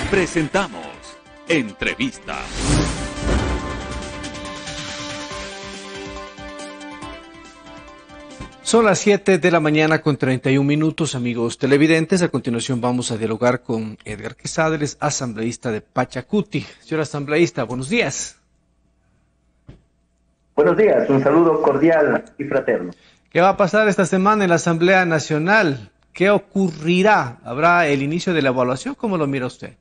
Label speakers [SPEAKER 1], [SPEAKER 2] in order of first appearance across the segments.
[SPEAKER 1] Presentamos Entrevista.
[SPEAKER 2] Son las 7 de la mañana con 31 minutos, amigos televidentes. A continuación vamos a dialogar con Edgar Quesada, asambleísta de Pachacuti. Señor asambleísta, buenos días.
[SPEAKER 3] Buenos días, un saludo cordial y fraterno.
[SPEAKER 2] ¿Qué va a pasar esta semana en la Asamblea Nacional? ¿Qué ocurrirá? ¿Habrá el inicio de la evaluación? ¿Cómo lo mira usted?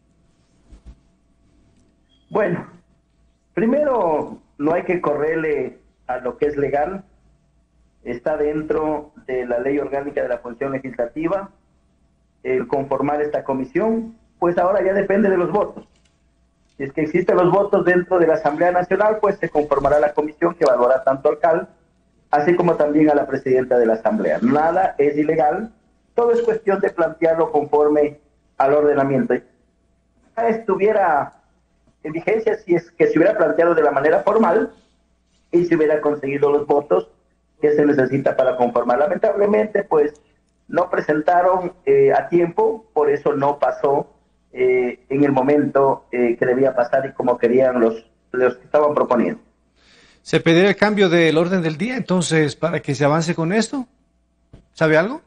[SPEAKER 3] Bueno, primero no hay que correrle a lo que es legal. Está dentro de la ley orgánica de la función legislativa el conformar esta comisión, pues ahora ya depende de los votos. Si es que existen los votos dentro de la Asamblea Nacional, pues se conformará la comisión que evaluará tanto al CAL, así como también a la presidenta de la Asamblea. Nada es ilegal, todo es cuestión de plantearlo conforme al ordenamiento. Si estuviera en vigencia, si es que se hubiera planteado de la manera formal y se hubiera conseguido los votos que se necesita para conformar. Lamentablemente, pues no presentaron a tiempo, por eso no pasó en el momento que debía pasar y como querían los que estaban proponiendo.
[SPEAKER 2] ¿Se pedirá el cambio del orden del día entonces para que se avance con esto? ¿Sabe algo?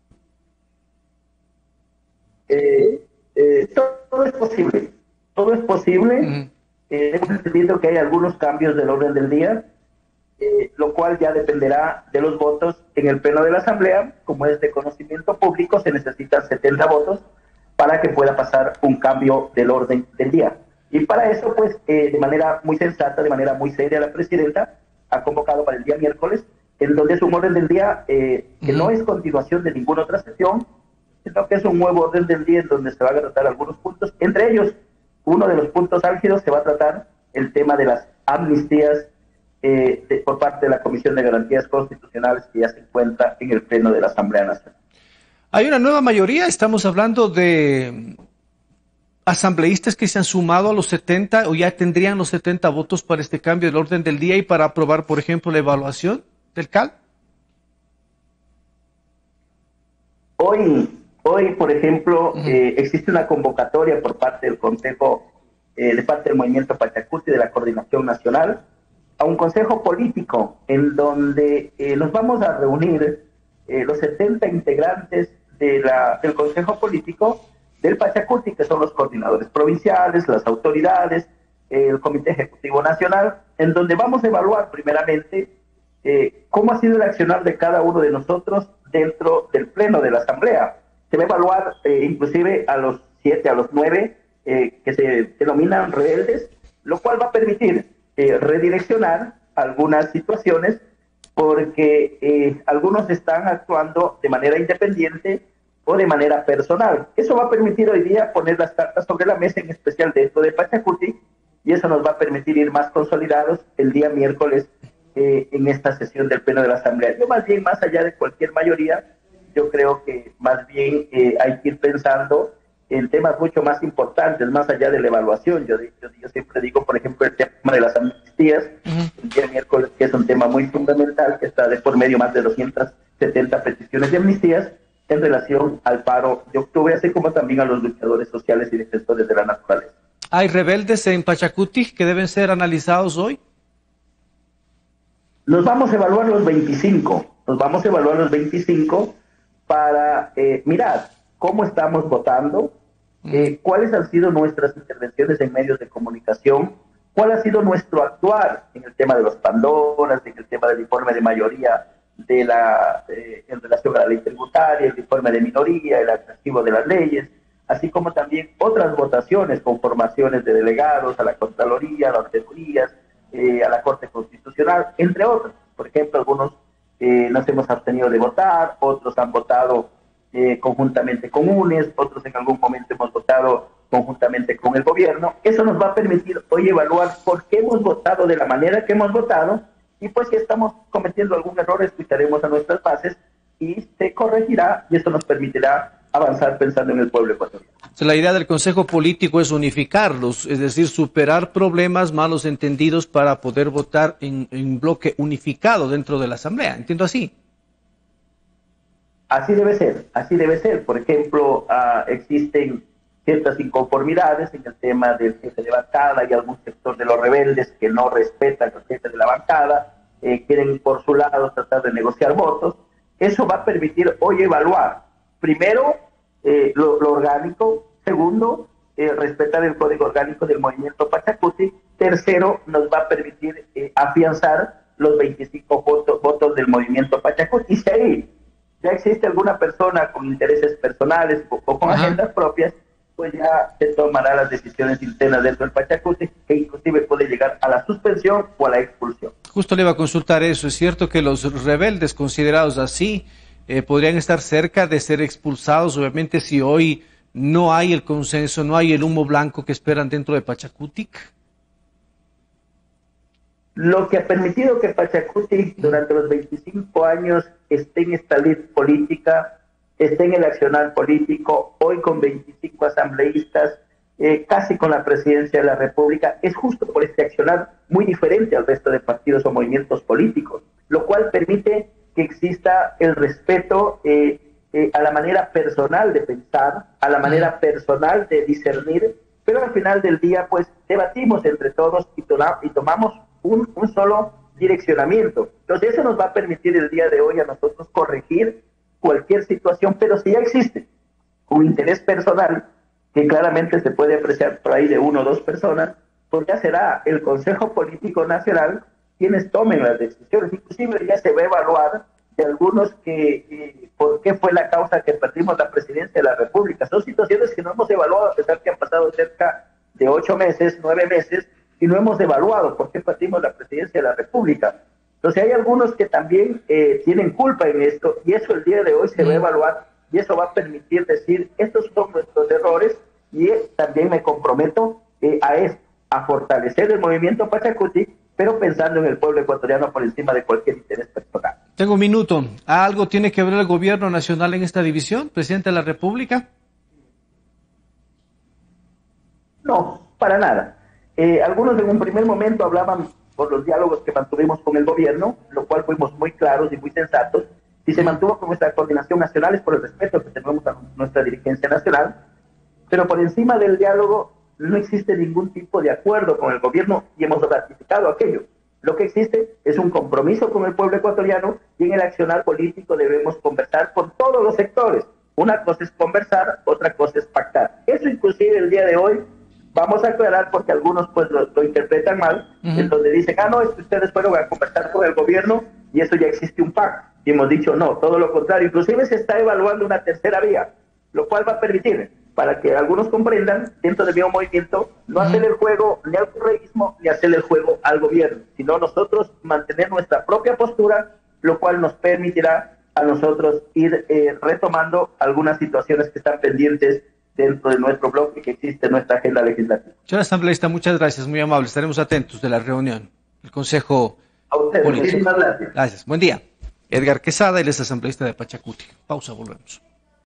[SPEAKER 3] Todo es posible. Todo es posible. Hemos entendido que hay algunos cambios del orden del día, lo cual ya dependerá de los votos en el pleno de la Asamblea. Como es de conocimiento público, se necesitan 70 votos para que pueda pasar un cambio del orden del día. Y para eso, pues, de manera muy sensata, de manera muy seria, la presidenta ha convocado para el día miércoles, en donde es un orden del día que no es continuación de ninguna otra sesión, sino que es un nuevo orden del día en donde se van a tratar algunos puntos. Entre ellos, uno de los puntos álgidos se va a tratar el tema de las amnistías por parte de la Comisión de Garantías Constitucionales que ya se encuentra en el pleno de la Asamblea Nacional.
[SPEAKER 2] Hay una nueva mayoría, estamos hablando de asambleístas que se han sumado a los 70 o ya tendrían los 70 votos para este cambio del orden del día y para aprobar, por ejemplo, la evaluación del CAL.
[SPEAKER 3] Hoy, por ejemplo, existe una convocatoria por parte del Consejo, de parte del Movimiento Pachacuti, de la Coordinación Nacional, a un consejo político en donde nos vamos a reunir los 70 integrantes del consejo político del Pachacuti, que son los coordinadores provinciales, las autoridades, el Comité Ejecutivo Nacional, en donde vamos a evaluar primeramente cómo ha sido el accionar de cada uno de nosotros dentro del pleno de la Asamblea. Se va a evaluar inclusive a los 7, a los 9 que se denominan rebeldes, lo cual va a permitir redireccionar algunas situaciones porque algunos están actuando de manera independiente o de manera personal. Eso va a permitir hoy día poner las cartas sobre la mesa, en especial dentro de Pachacuti, y eso nos va a permitir ir más consolidados el día miércoles en esta sesión del pleno de la Asamblea. Yo más bien, más allá de cualquier mayoría, yo creo que más bien hay que ir pensando en temas mucho más importantes, más allá de la evaluación. Yo siempre digo, por ejemplo, el tema de las amnistías, el día miércoles, que es un tema muy fundamental, que está de por medio más de 270 peticiones de amnistías en relación al paro de octubre, así como también a los luchadores sociales y defensores de la naturaleza.
[SPEAKER 2] ¿Hay rebeldes en Pachacuti que deben ser analizados hoy?
[SPEAKER 3] Nos vamos a evaluar los 25. Nos vamos a evaluar los 25 para mirar cómo estamos votando, cuáles han sido nuestras intervenciones en medios de comunicación, cuál ha sido nuestro actuar en el tema de los Pandoras, en el tema del informe de mayoría en relación a la ley tributaria, el informe de minoría, el atractivo de las leyes, así como también otras votaciones con formaciones de delegados a la Contraloría, a las Ordenadurías, a la Corte Constitucional, entre otros. Por ejemplo, algunos nos hemos abstenido de votar, otros han votado conjuntamente con UNES, otros en algún momento hemos votado conjuntamente con el gobierno. Eso nos va a permitir hoy evaluar por qué hemos votado de la manera que hemos votado, y pues si estamos cometiendo algún error, escucharemos a nuestras bases y se corregirá, y eso nos permitirá avanzar pensando en el pueblo ecuatoriano.
[SPEAKER 2] La idea del Consejo Político es unificarlos, es decir, superar problemas, malos entendidos para poder votar en bloque unificado dentro de la Asamblea. ¿Entiendo así?
[SPEAKER 3] Así debe ser, así debe ser. Por ejemplo, existen ciertas inconformidades en el tema del jefe de bancada y algún sector de los rebeldes que no respetan al jefe de la bancada, quieren por su lado tratar de negociar votos. Eso va a permitir hoy evaluar, primero, lo orgánico; segundo, respetar el código orgánico del movimiento Pachacuti; tercero, nos va a permitir afianzar los 25 votos del movimiento Pachacuti. Y si ahí ya existe alguna persona con intereses personales o con agendas propias, pues ya se tomará las decisiones internas dentro del Pachacuti, que inclusive puede llegar a la suspensión o a la expulsión.
[SPEAKER 2] Justo le iba a consultar eso. ¿Es cierto que los rebeldes considerados así podrían estar cerca de ser expulsados? Obviamente, si hoy no hay el consenso, no hay el humo blanco que esperan dentro de Pachacutic.
[SPEAKER 3] Lo que ha permitido que Pachacuti durante los 25 años esté en esta lid política, esté en el accionar político, hoy con 25 asambleístas, casi con la presidencia de la República, es justo por este accionar muy diferente al resto de partidos o movimientos políticos, lo cual permite que exista el respeto a la manera personal de pensar, a la manera personal de discernir, pero al final del día pues debatimos entre todos y tomamos un solo direccionamiento. Entonces eso nos va a permitir el día de hoy a nosotros corregir cualquier situación, pero si ya existe un interés personal que claramente se puede apreciar por ahí de 1 o 2 personas, pues ya será el Consejo Político Nacional quienes tomen las decisiones. Inclusive ya se va a evaluar de algunos que por qué fue la causa que perdimos la presidencia de la República. Son situaciones que no hemos evaluado, a pesar que han pasado cerca de 8 meses, 9 meses, y no hemos evaluado por qué perdimos la presidencia de la República. Entonces hay algunos que también tienen culpa en esto, y eso el día de hoy se va a evaluar, y eso va a permitir decir, estos son nuestros errores, y también me comprometo a fortalecer el movimiento Pachacuti, pero pensando en el pueblo ecuatoriano por encima de cualquier interés personal.
[SPEAKER 2] Tengo un minuto. ¿Algo tiene que ver el gobierno nacional en esta división, presidente de la República?
[SPEAKER 3] No, para nada. Algunos en un primer momento hablaban por los diálogos que mantuvimos con el gobierno, lo cual fuimos muy claros y muy sensatos. Si se mantuvo con nuestra coordinación nacional es por el respeto que tenemos a nuestra dirigencia nacional, pero por encima del diálogo no existe ningún tipo de acuerdo con el gobierno y hemos ratificado aquello. Lo que existe es un compromiso con el pueblo ecuatoriano y en el accionar político debemos conversar con todos los sectores. Una cosa es conversar, otra cosa es pactar. Eso inclusive el día de hoy vamos a aclarar porque algunos pues lo interpretan mal, en donde dicen, no, es que ustedes fueron a conversar con el gobierno y eso ya existe un pacto. Y hemos dicho, no, todo lo contrario. Inclusive se está evaluando una tercera vía, lo cual va a permitir, para que algunos comprendan, dentro del mismo movimiento, no hacer el juego ni al correísmo ni hacer el juego al gobierno, sino nosotros mantener nuestra propia postura, lo cual nos permitirá a nosotros ir retomando algunas situaciones que están pendientes dentro de nuestro bloque que existe en nuestra agenda legislativa.
[SPEAKER 2] Señor asambleísta, muchas gracias, muy amable. Estaremos atentos de la reunión. El Consejo
[SPEAKER 3] A ustedes,
[SPEAKER 2] Político.
[SPEAKER 3] muchísimas gracias.
[SPEAKER 2] Gracias. Buen día. Edgar Quesada, él es asambleísta de Pachacuti. Pausa, volvemos.